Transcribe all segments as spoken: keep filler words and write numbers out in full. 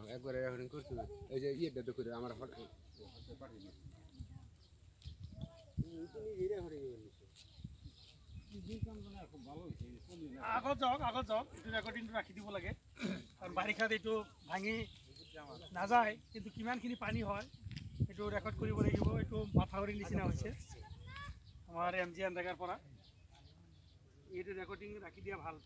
একবার রেকর্ডিং করছি এই যে ইয়েটা তো করে আমার পাঠিয়ে আগত যাওক আগত যাওক এইটো ৰেকৰ্ডিংটো ৰাখি দিব লাগে কাৰণ বাৰিষাত এইটো ভাঙি নাযায় কিন্তু কিমানখিনি পানী হয় এইটো ৰেকৰ্ড কৰিব লাগিব। এইটো মাথাউৰিৰ নিচিনা হৈছে আমাৰ এম জি এনৰেগাৰ পৰা, এইটো ৰেকৰ্ডিং ৰাখি দিয়া ভাল।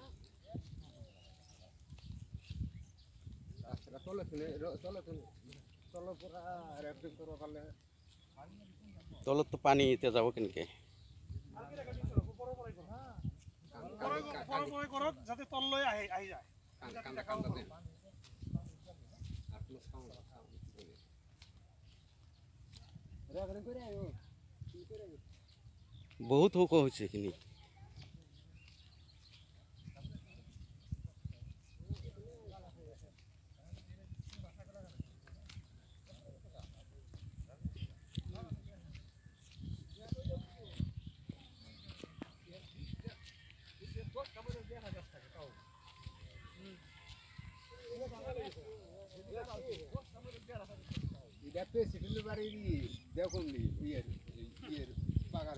তলত তো পানী এতিয়া যাব কেনেকৈ? যাতে তললৈ আহি আহি যায়। বহুত ওখ হৈছে এইখিনি। দেখুন ইয়ের ইয়ের বাগান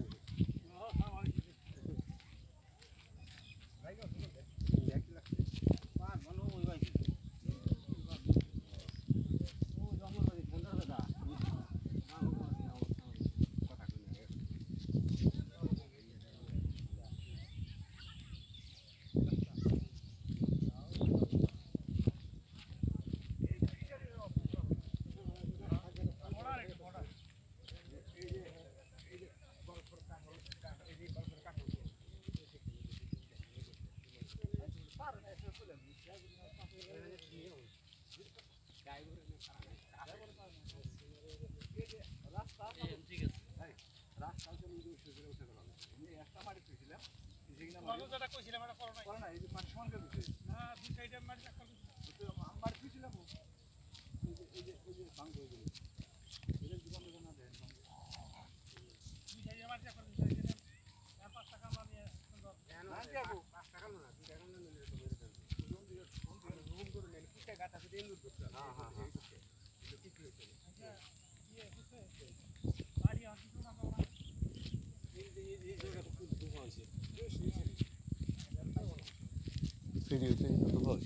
ফিরি হচ্ছে কিন্তু ভালো।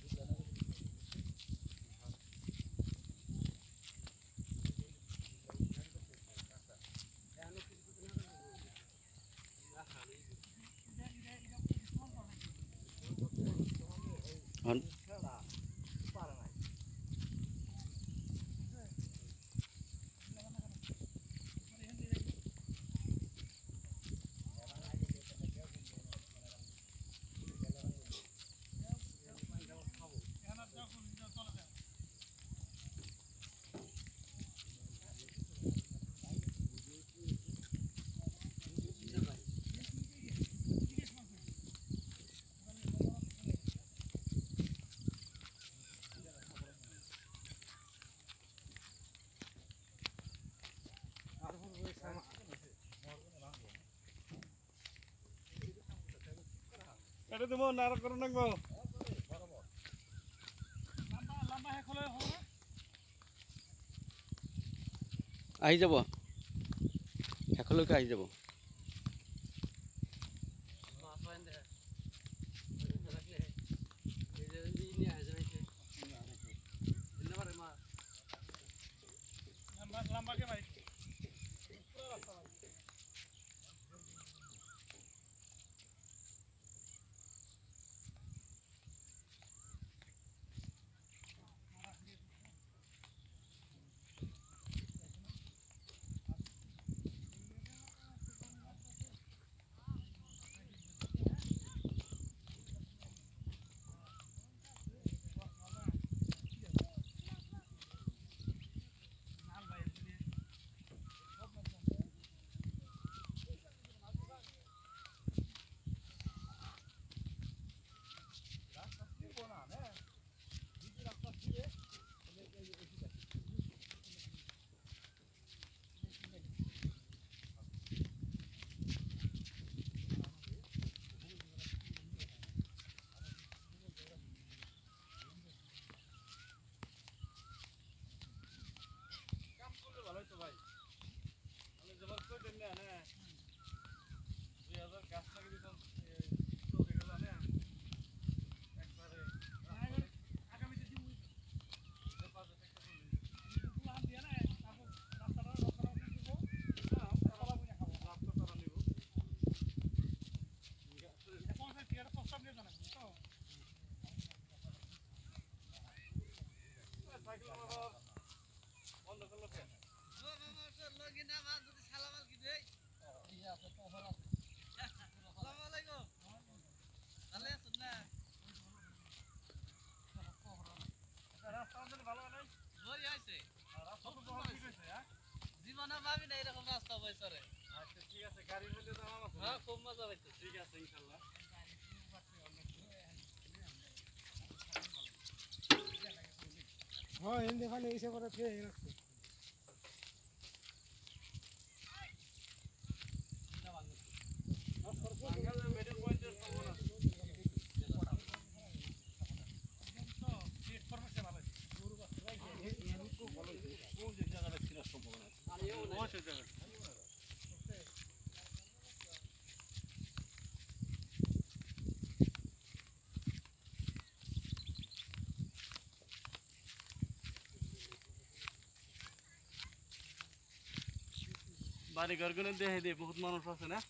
এটা দেবো না আর করো না গো লম্বা লম্বা হে খোলে হবে আহি যাব শেষলৈকে আহি যাব। লম্বা কে ভাই জীবনে ভাবি না এরকম রাস্তা পাইছে রে। আচ্ছা ঠিক আছে, গাড়ির মধ্যে তো আমার হ্যাঁ খুব মজা পাইছে। ঠিক আছে ইনশাআল্লাহ। হ্যাঁ এনে খালি এসে করে ফেলে রাখছে। বাড়ি ঘরগুলো দেখে দিয়ে বহুত মানুষ আছে না।